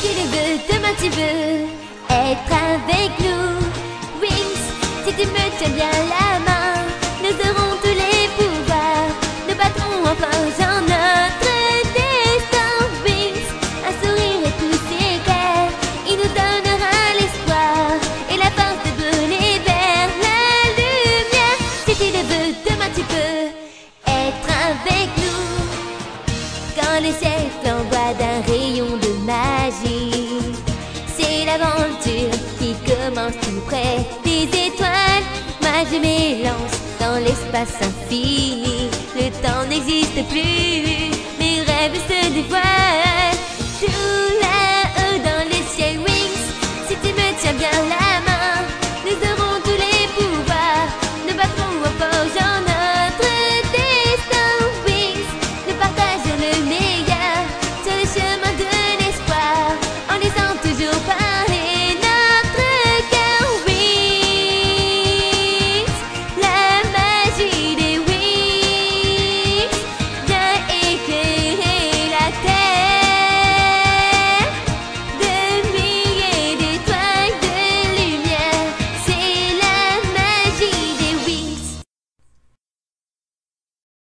tu le veux, demain tu veux être avec nous. Wings, si tu me tiens bien la main, nous aurons tous les pouvoirs. Nous battrons enfin dans notre destin. Wings, un sourire et tous ses cœurs, il nous donnera l'espoir et la force de voler vers la lumière. Si tu le veux, demain tu peux être avec nous. Quand le ciel flamboie d'un rayon de magie, c'est l'aventure qui commence tout près des étoiles. Moi je m'élance dans l'espace infini. Le temps n'existe plus, mes rêves se dévoilent. Tout